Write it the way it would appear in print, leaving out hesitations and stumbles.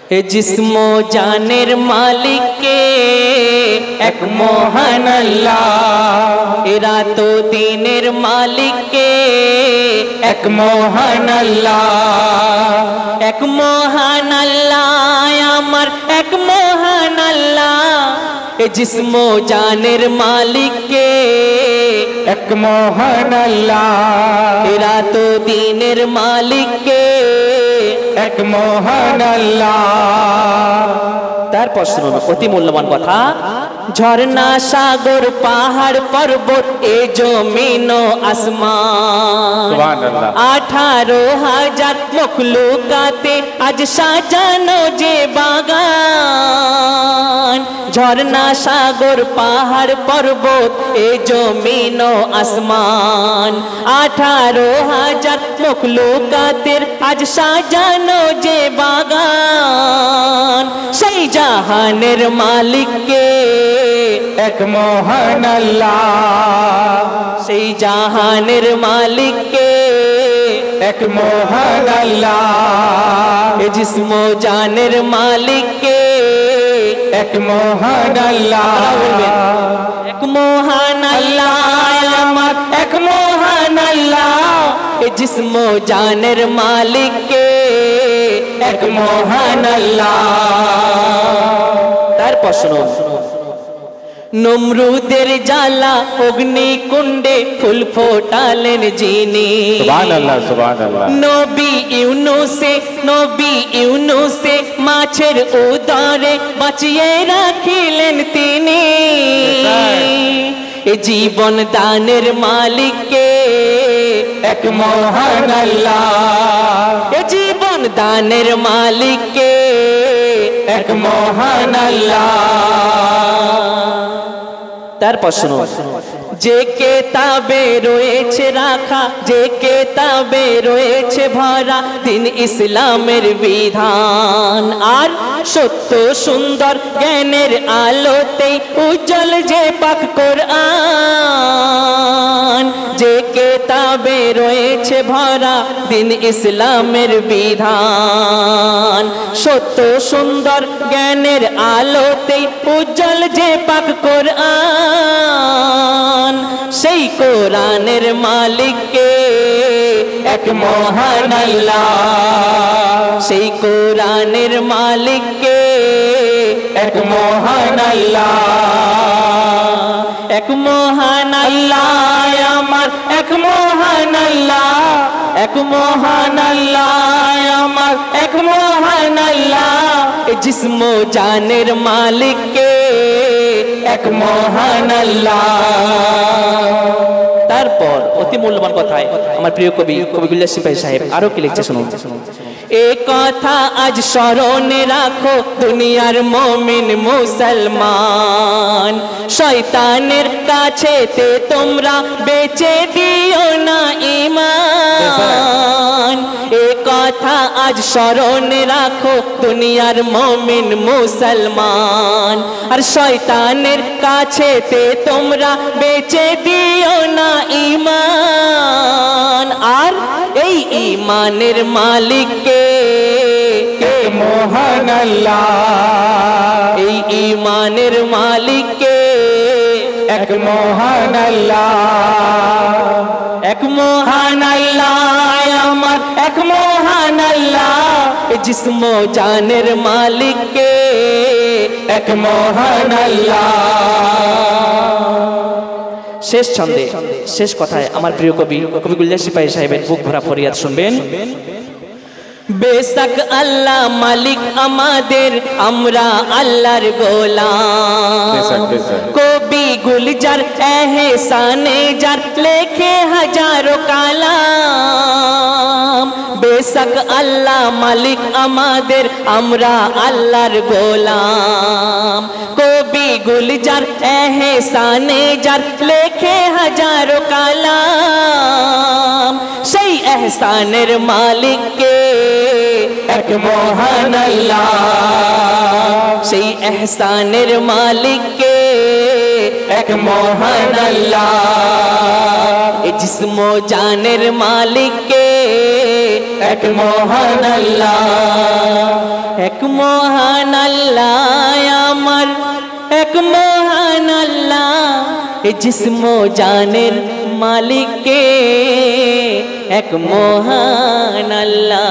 এ জিসমো জানের মালিক কে এক মহান আল্লাহ, এ রাত ও দিনের মালিক কে এক মহান আল্লাহ, এক মহান আল্লাহ আমার এক মহান আল্লাহ। এ জিসমো জানের মালিক কে এক মহান আল্লাহ, এ রাত ও দিনের মালিক কে এক মহান আল্লাহ। তারপর শুনুন অতি মূল্যবান কথা, ঝর্ণা সাগর পাহাড় পর্বত এ জমিন ও আসমান, 18,000 মখলুকাতে আজ সাজানো যে বাগান। ঝর্ণা সাগর পাহাড় পর্বত এ জমিন ও আসমান, 18,000 মখলুকাতের আজ সাজানো যে বাগান। সেই জাহানের মালিক কে এক মহান আল্লাহ, সেই জাহানের মালিক কে এক মহান আল্লাহ। এ জিসমো জানের মালিক কে এক মহান আল্লাহ, এক মহান আল্লাহ আমার এক মহান আল্লাহ। এ জিসমো জানের মালিক কে এক মহান আল্লাহ। তারপর শুনুন, নমরুদের জ্বালা অগ্নিকুণ্ডে ফুল ফোটালেন যিনি, সুবহানাল্লাহ সুবহানাল্লাহ। নবী ইউনুসে মাছের উদরে বাঁচিয়ে রাখিলেন তিনি। এ জীবন দানের মালিক কে এক মহান আল্লাহ, এ জীবন দানের মালিক কে এক মহান আল্লাহ। তারপর শুনুন, যে কেতাবে রয়েছে রাখা, যে কেতাবে রয়েছে ভরা দিন ইসলামের বিধান, আর সত্য সুন্দর জ্ঞানের আলোতে উজ্জ্বল যে পাক কোরআন। যে কেতাবে রয়েছে ভরা দিন ইসলামের বিধান, সত্য সুন্দর জ্ঞানের আলোতে উজ্জ্বল যে পাক কোরআন। সেই কোরআনের মালিক কে এক মহান আল্লাহ, সেই কোরআনের মালিক কে এক মহান আল্লাহ, এক মহান আল্লাহ আমার এক মহান আল্লাহ, এক মহান আল্লাহ আমার এক মহান আল্লাহ। জিসমো জানের মালিক কে এক মহান আল্লাহ। তারপর অতি মূল্যবান কথায় আমার প্রিয় কবি কবিগুল্লাহ সিপাহী সাহেব আরো কি লিখছে শুনুন, এ কথা আজ স্মরণে রাখো দুনিয়ার মুমিন মুসলমান, শয়তানের কাছেতে তোমরা বেচে দিও না ঈমান। এ কথা আজ স্মরণে রাখো দুনিয়ার মুমিন মুসলমান, আর শয়তানের কাছেতে তোমরা বেচে দিও না ঈমান। আর এই ঈমানের মালিক কে মহান আল্লাহ, এই ঈমানের মালিক কে এক মহান আল্লাহ, এক মহান আল্লাহ আমার এক মহান আল্লাহ। জিসমো জানের মালিক কে এক মহান আল্লাহ। শেষ ছন্দে শেষ কথায় আমার প্রিয় কবি কবিগুল্লাহ সিপাহী সাহেবের বুক ভরা ফরিয়াদ শুনবেন। বেশক আল্লাহ মালিক আমাদের, আমরা আল্লাহর গোলাম। কবি গুলজার এহসানে যার লেখে হাজারো কালাম। বেশক আল্লাহ মালিক আমাদের, আমরা আল্লাহর গোলাম। কবি গুলজার এহসানে যার লেখে হাজারো কালাম। সেই এহসানের মালিক কে এক মহান আল্লাহ, সেই এহসানের মালিক কে এক মহান আল্লাহ। জিসমো জানের মালিক কে এক মহান আল্লাহ, এক মহান আল্লাহ আমার, এক মহান আল্লাহ জিস্ম জানের মালিক কে, এক মহান আল্লাহ।